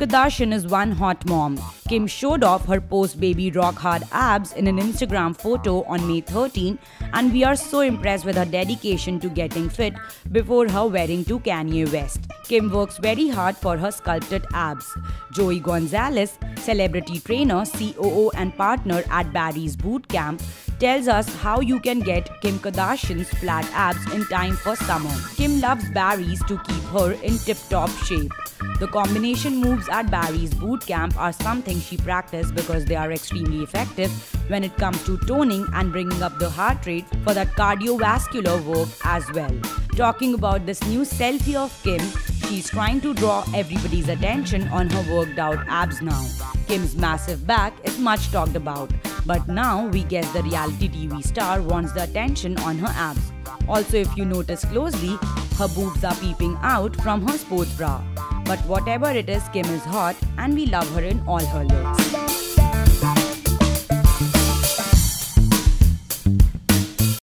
Kardashian is one hot mom. Kim showed off her post-baby rock-hard abs in an Instagram photo on May 13, and we are so impressed with her dedication to getting fit before her wedding to Kanye West. Kim works very hard for her sculpted abs. Joey Gonzalez, celebrity trainer, COO and partner at Barry's Boot Camp, tells us how you can get Kim Kardashian's flat abs in time for summer. Kim loves Barry's to keep her in tip-top shape. The combination moves at Barry's Boot Camp are something she practices because they are extremely effective when it comes to toning and bringing up the heart rate for that cardiovascular work as well. Talking about this new selfie of Kim, she's trying to draw everybody's attention on her worked out abs now. Kim's massive back is much talked about, but now we guess the reality TV star wants the attention on her abs. Also, if you notice closely, her boobs are peeping out from her sports bra. But whatever it is, Kim is hot and we love her in all her looks.